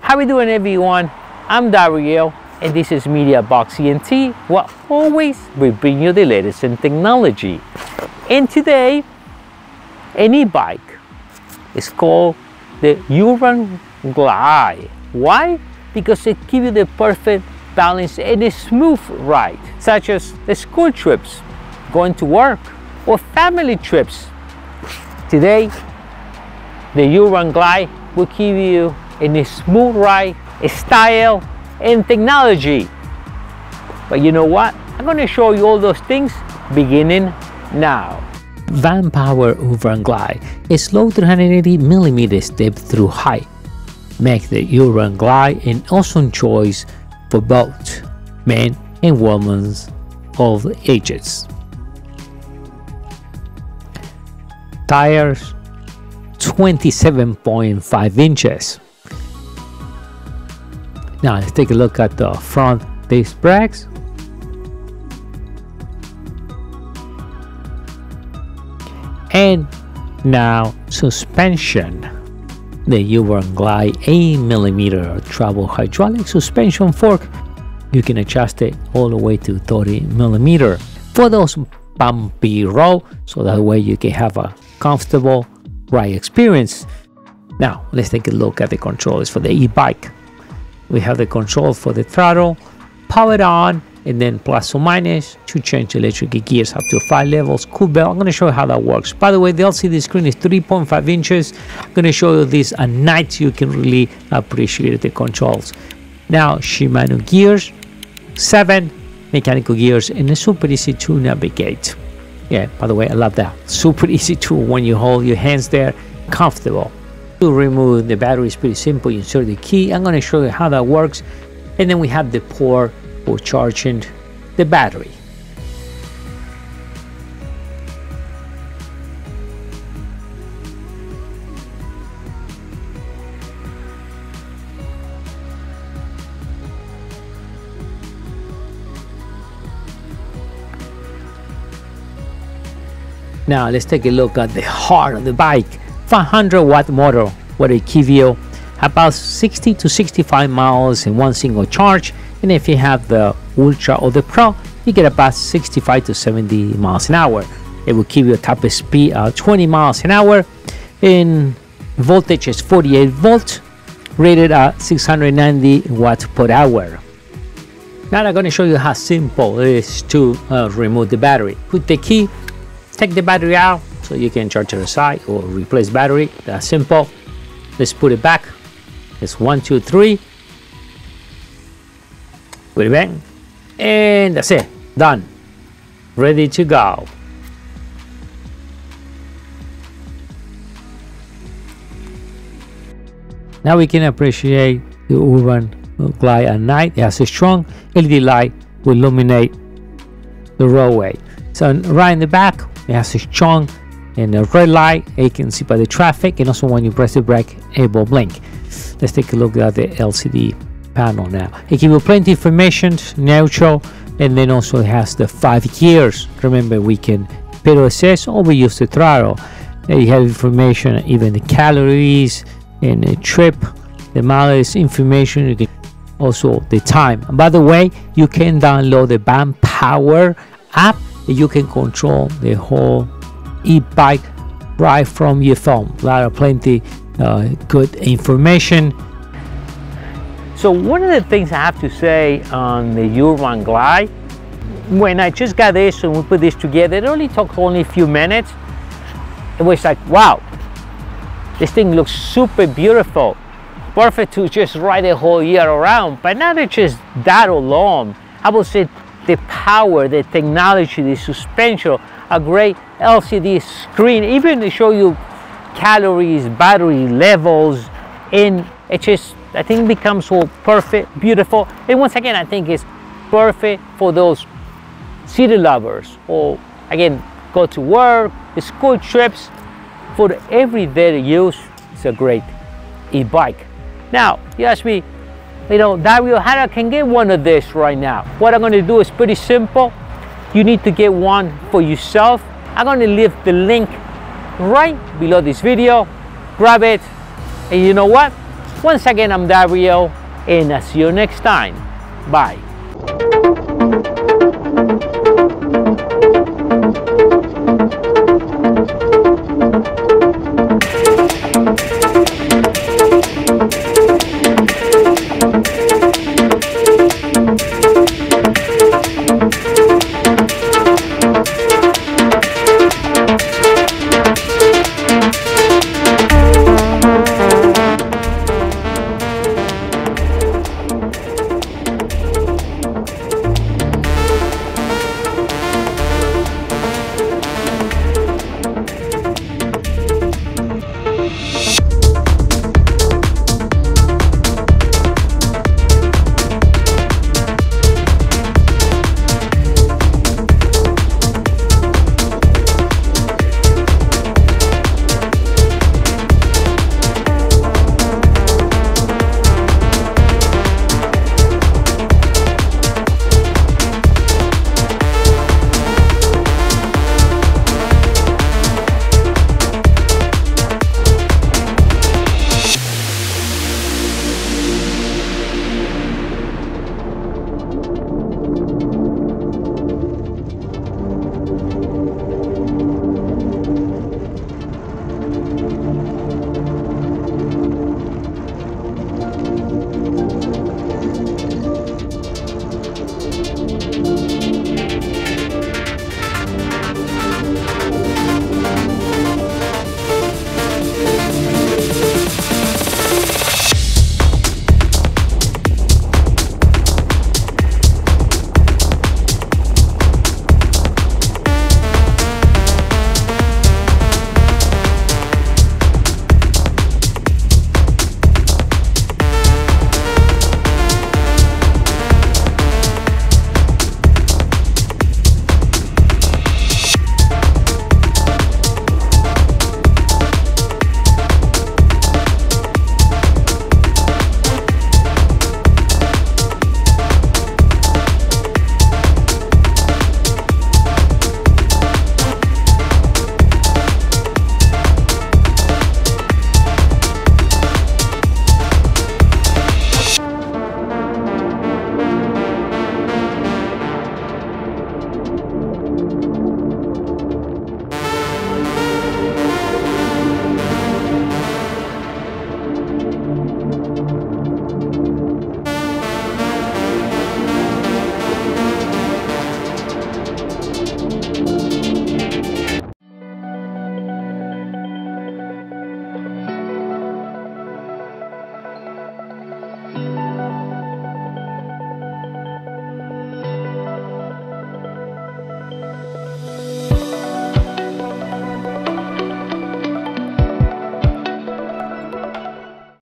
How we doing, everyone? I'm Dario, and this is MEDIABOXENT. Well, always we bring you the latest in technology. And today, an e-bike is called the UrbanGlide. Why? Because it gives you the perfect balance and a smooth ride, such as the school trips, going to work, or family trips. Today, the UrbanGlide will give you a smooth ride, style, and technology. But you know what? I'm going to show you all those things beginning now. Vanpowers UrbanGlide is low 380mm step-through height. Make the UrbanGlide an awesome choice for both men and women of all ages. Tires 27.5 inches. Now let's take a look at the front disc brakes. And now suspension. The UrbanGlide 8mm travel hydraulic suspension fork. You can adjust it all the way to 30mm for those bumpy roads, so that way you can have a comfortable ride experience. Now let's take a look at the controls for the e-bike. We have the control for the throttle, power on, and then plus or minus to change electric gears up to 5 levels. Cool belt. I'm going to show you how that works. By the way, the LCD screen is 3.5 inches. I'm going to show you this at night so you can really appreciate the controls. Now Shimano gears, 7 mechanical gears, and it's super easy to navigate. Yeah, by the way, I love that. Super easy to, when you hold your hands there, comfortable. To remove the battery is pretty simple. You insert the key. I'm going to show you how that works. And then we have the port for charging the battery. Now let's take a look at the heart of the bike. 500-watt motor, where it gives you about 60 to 65 miles in one single charge. And if you have the Ultra or the Pro, you get about 65 to 70 miles an hour. It will give you a top speed of 20 miles an hour. In voltage is 48 volts, rated at 690 watts per hour. Now I'm going to show you how simple it is to remove the battery. Put the key, take the battery out so you can charge it aside or replace battery. That's simple. Let's put it back. It's 1, 2, 3. Put it back, and that's it. Done. Ready to go. Now we can appreciate the UrbanGlide at night. It has a strong LED light will illuminate the roadway. So right in the back, it has a strong and a red light. You can see by the traffic, and also when you press the brake, it will blink. Let's take a look at the LCD panel now. It gives you plenty of information, neutral, and then also it has the 5 gears. Remember, we can pedal assist or we use the throttle. There you have information, even the calories and the trip, the mileage information. You can also the time. And by the way, you can download the Vanpowers app. You can control the whole e-bike right from your phone. A lot of plenty good information. So one of the things I have to say on the UrbanGlide, when I just got this and we put this together, it only took a few minutes. It was like, wow, this thing looks super beautiful. Perfect to just ride the whole year around. But not just that alone. I would say the power, the technology, the suspension, a great LCD screen, even to show you calories, battery levels, and it just, I think, becomes so perfect, beautiful. And once again, I think it's perfect for those city lovers, or again, go to work, school trips. For the everyday use, it's a great e-bike. Now, you ask me, Dario, how I can get one of this right now? What I'm going to do is pretty simple. You need to get one for yourself. I'm going to leave the link right below this video. Grab it, and you know what? Once again, I'm Dario, and I'll see you next time. Bye.